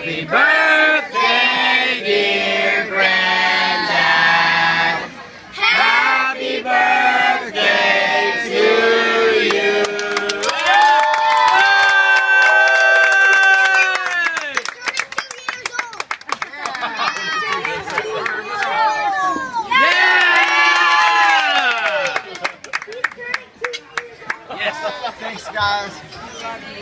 Happy birthday, dear Granddad. Happy birthday to you. Yes. Thanks, guys.